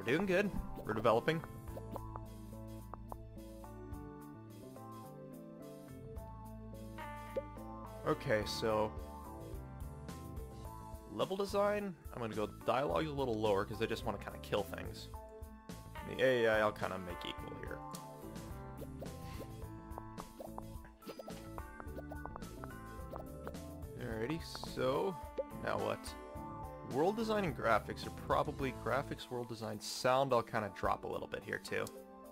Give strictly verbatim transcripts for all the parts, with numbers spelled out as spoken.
we're doing good. We're developing. Okay, so level design, I'm going to go dialogue a little lower because I just want to kind of kill things. The A I I'll kind of make equal here. Alrighty, so now what? World design and graphics are probably graphics, world design, sound I'll kind of drop a little bit here too.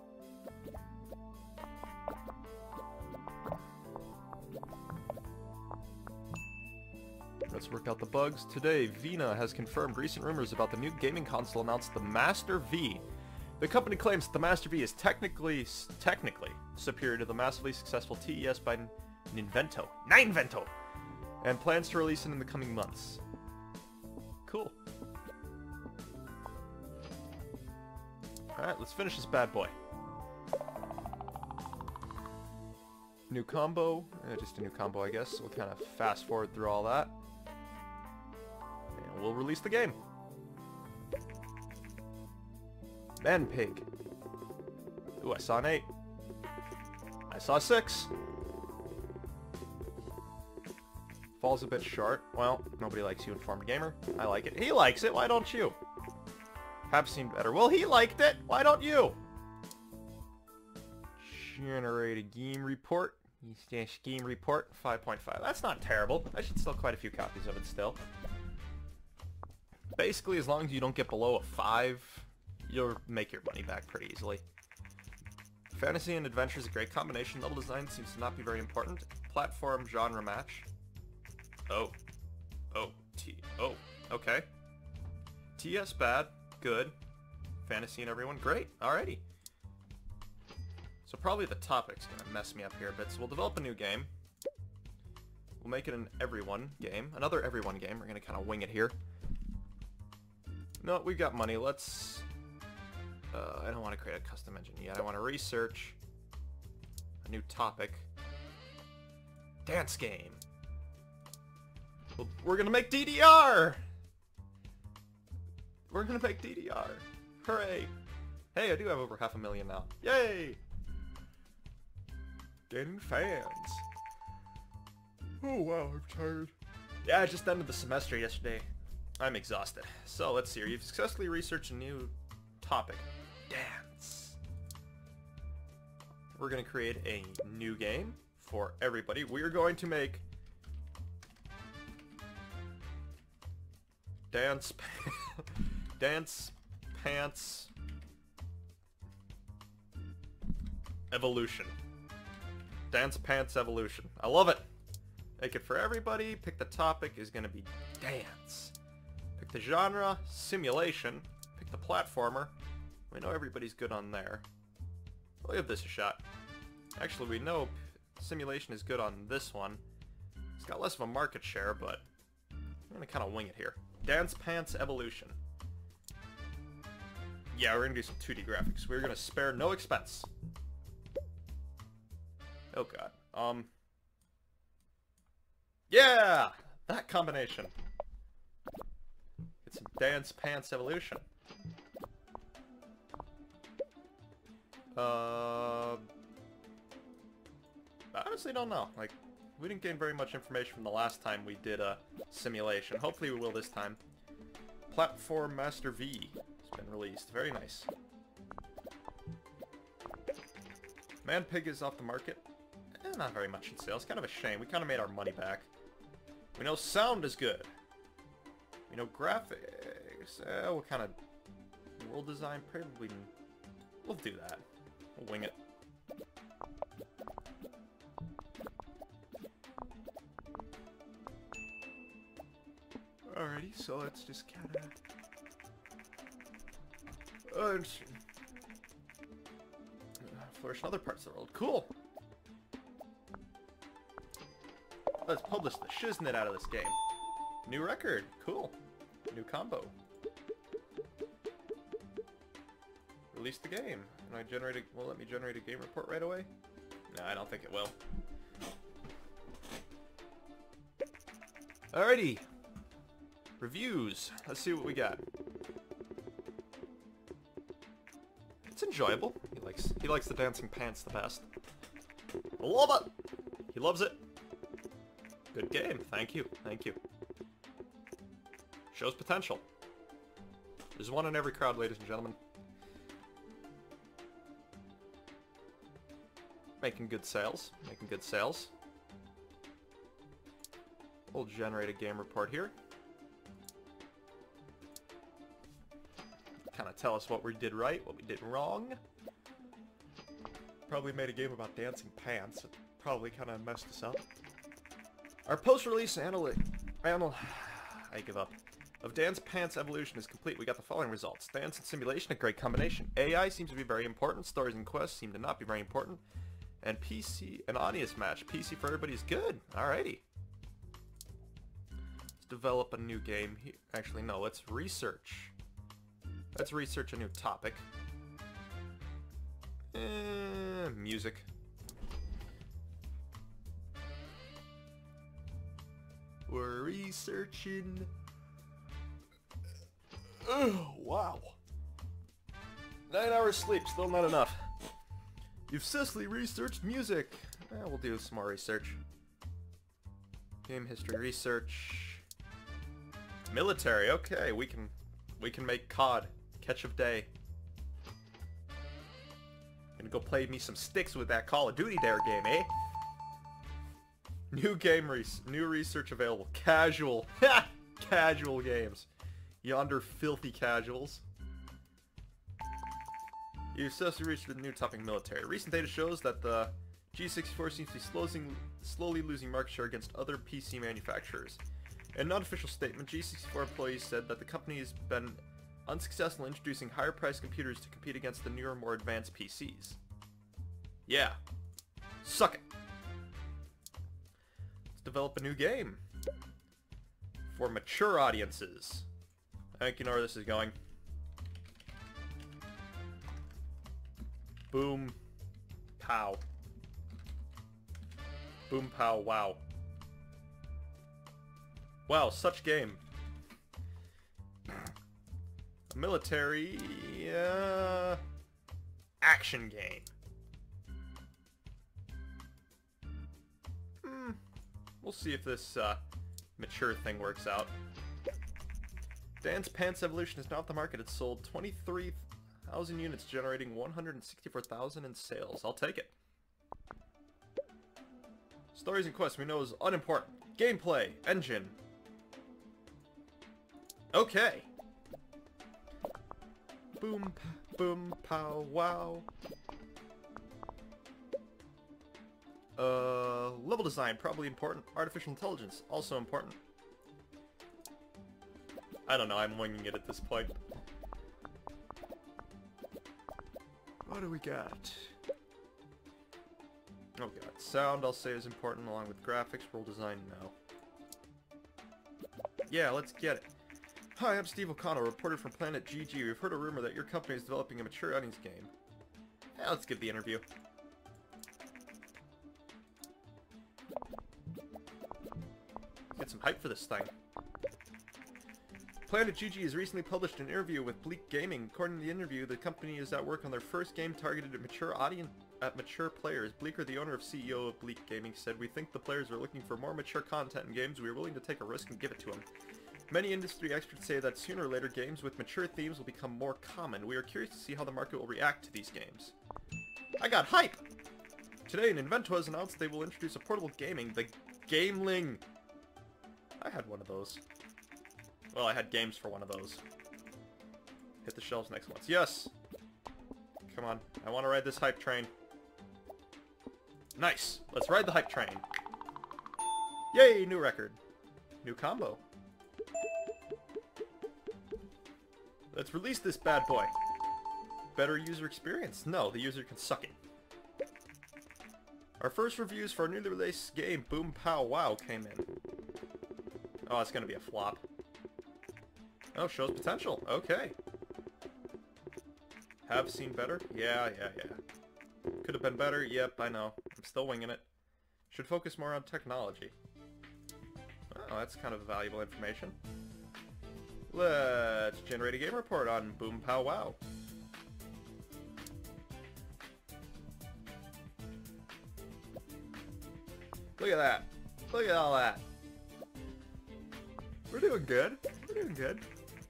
Let's work out the bugs. Today, Vina has confirmed recent rumors about the new gaming console announced, the Master V. The company claims that the Master V is technically technically superior to the massively successful T E S by Ninvento. Ninvento! And plans to release it in the coming months. Cool. Alright, let's finish this bad boy. New combo. Eh, just a new combo, I guess. We'll kind of fast forward through all that. And we'll release the game. Man Pig. Ooh, I saw an eight. I saw a six. Falls a bit short. Well, nobody likes you, Informed Gamer. I like it. He likes it. Why don't you? Have seen better. Well, he liked it. Why don't you? Generate a game report. Game report. five point five. That's not terrible. I should sell quite a few copies of it still. Basically, as long as you don't get below a five, you'll make your money back pretty easily. Fantasy and adventure is a great combination. Level design seems to not be very important. Platform genre match. Oh. Oh. T. Oh. Okay. T S bad. Good. Fantasy and everyone. Great. Alrighty. So probably the topic's gonna mess me up here a bit. So we'll develop a new game. We'll make it an everyone game. Another everyone game. We're gonna kind of wing it here. No, we've got money. Let's... Uh, I don't want to create a custom engine yet. I want to research a new topic. Dance game. Well, we're gonna make D D R! We're gonna make D D R. Hooray! Hey, I do have over half a million now. Yay! Gaining fans. Oh wow, I'm tired. Yeah, I just ended the semester yesterday. I'm exhausted. So, let's see here. You've successfully researched a new topic. Dance. We're going to create a new game for everybody. We're going to make Dance Dance Pants Evolution. Dance Pants Evolution. I love it. Make it for everybody. Pick the topic is going to be dance. Pick the genre, simulation. Pick the platformer. We know everybody's good on there. We'll give this a shot. Actually, we know simulation is good on this one. It's got less of a market share, but I'm going to kind of wing it here. Dance Pants Evolution. Yeah, we're going to do some two D graphics. We're going to spare no expense. Oh god. Um. Yeah! That combination. Get some Dance Pants Evolution. Uh, I honestly don't know. Like, we didn't gain very much information from the last time we did a simulation. Hopefully we will this time. Platform Master V has been released. Very nice. Man Pig is off the market. Eh, not very much in sales. Kind of a shame. We kind of made our money back. We know sound is good. We know graphics. Eh, what kind of world design? Probably. We'll do that. We'll wing it. Alrighty, so let's just kind of. Uh, flourish in other parts of the world. Cool. Let's publish the shiznit out of this game. New record. Cool. New combo. Release the game. And I generate a, will it let me generate a game report right away? No, I don't think it will. Alrighty. Reviews. Let's see what we got. It's enjoyable. He likes he likes the dancing pants the best. I love it! He loves it. Good game. Thank you. Thank you. Shows potential. There's one in every crowd, ladies and gentlemen. Making good sales. Making good sales. We'll generate a game report here. Kind of tell us what we did right, what we did wrong. Probably made a game about dancing pants. It probably kind of messed us up. Our post-release analytic... Anal... I give up. Of Dance Pants evolution is complete. We got the following results. Dance and simulation, a great combination. A I seems to be very important. Stories and quests seem to not be very important. And P C, an audience match. P C for everybody is good. Alrighty. Let's develop a new game here. Actually, no, let's research. Let's research a new topic. Eh, music. We're researching... Oh, wow. Nine hours sleep, still not enough. You've successfully researched music. Eh, we'll do some more research. Game history research. Military, okay, we can we can make C O D. Catch of day. Gonna go play me some sticks with that Call of Duty Dare game, eh? New game res new research available. Casual. Casual games. Yonder filthy casuals. You've successfully reached the new topic, military. Recent data shows that the G sixty-four seems to be slowly, slowly losing market share against other P C manufacturers. In an unofficial statement, G sixty-four employees said that the company has been unsuccessful in introducing higher-priced computers to compete against the newer, more advanced P Cs. Yeah. Suck it. Let's develop a new game. For mature audiences. I think you know where this is going. Boom. Pow. Boom, pow, wow. Wow, such game. A military... Uh, action game. Hmm. We'll see if this uh, mature thing works out. Dance Pants Evolution is now at the market. It's sold twenty-three thousand units, generating one hundred sixty-four thousand in sales. I'll take it. Stories and quests we know is unimportant. Gameplay, engine. Okay. Boom, boom, pow, wow. Uh, level design, probably important. Artificial intelligence, also important. I don't know, I'm winging it at this point. What do we got? Oh god, sound I'll say is important along with graphics, world design, no. Yeah, let's get it. Hi, I'm Steve O'Connell, reporter from Planet G G. We've heard a rumor that your company is developing a mature audience game. Yeah, let's give the interview. Get some hype for this thing. Planet G G has recently published an interview with Bleak Gaming. According to the interview, the company is at work on their first game targeted at mature audience at mature players. Bleaker, the owner of C E O of Bleak Gaming, said, "We think the players are looking for more mature content in games. We are willing to take a risk and give it to them. Many industry experts say that sooner or later games with mature themes will become more common. We are curious to see how the market will react to these games." I got hype! Today, Invento has announced they will introduce a portable gaming, the Gameling. I had one of those. Well, I had games for one of those. Hit the shelves next month. Yes! Come on. I want to ride this hype train. Nice! Let's ride the hype train. Yay! New record. New combo. Let's release this bad boy. Better user experience? No, the user can suck it. Our first reviews for our newly released game, Boom Pow Wow, came in. Oh, it's gonna be a flop. Oh, shows potential. Okay. Have seen better? Yeah, yeah, yeah. Could have been better? Yep, I know. I'm still winging it. Should focus more on technology. Oh, that's kind of valuable information. Let's generate a game report on Boom Pow Wow. Look at that. Look at all that. We're doing good. We're doing good.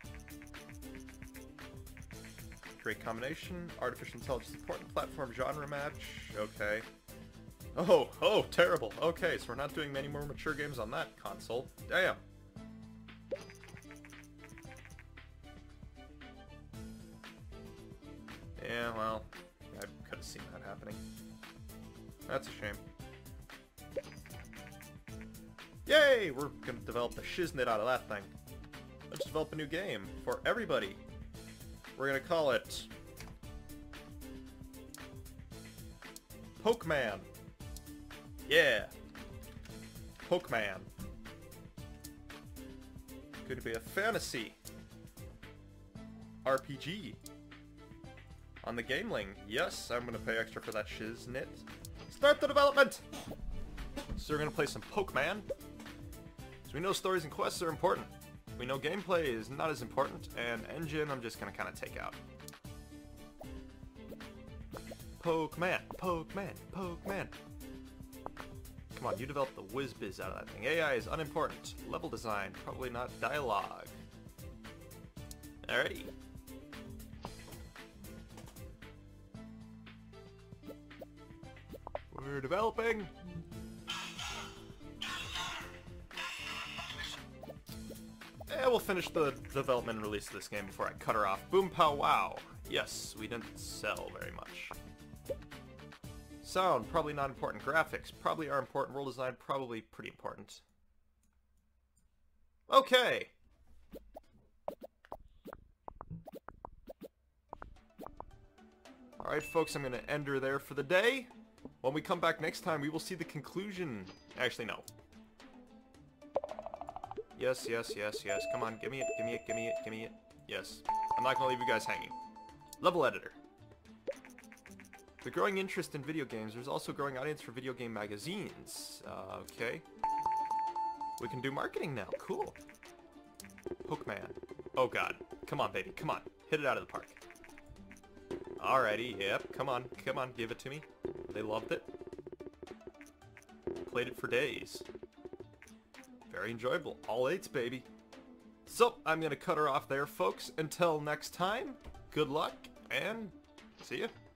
Great combination. Artificial intelligence important platform genre match. Okay. Oh, oh, terrible. Okay, so we're not doing many more mature games on that console. Damn. Yeah, well, I could have seen that happening. That's a shame. Yay! We're gonna develop the shiznit out of that thing. Let's develop a new game for everybody. We're gonna call it Pokeman. Yeah. Pokeman. Gonna be a fantasy R P G on the Gameling. Yes, I'm gonna pay extra for that shiznit. Start the development! So we're gonna play some Pokeman. So we know stories and quests are important. We know gameplay is not as important, and engine I'm just gonna kinda take out. Pokeman, Pokeman, Pokeman. Come on, you develop the whiz-biz out of that thing. A I is unimportant. Level design, probably not dialogue. Alrighty. We're developing. Yeah, we'll finish the development and release of this game before I cut her off. Boom pow wow. Yes, we didn't sell very much. Sound, probably not important. Graphics, probably are important. World design, probably pretty important. Okay. Alright folks, I'm going to end her there for the day. When we come back next time, we will see the conclusion. Actually, no. Yes, yes, yes, yes. Come on, give me it, give me it, give me it, give me it. Yes. I'm not going to leave you guys hanging. Level editor. The growing interest in video games. There's also a growing audience for video game magazines. Uh, okay. We can do marketing now. Cool. Pokeman. Oh god. Come on, baby. Come on. Hit it out of the park. Alrighty. Yep. Come on. Come on. Give it to me. They loved it. Played it for days. Very enjoyable. All eights, baby. So, I'm going to cut her off there, folks. Until next time, good luck, and see ya.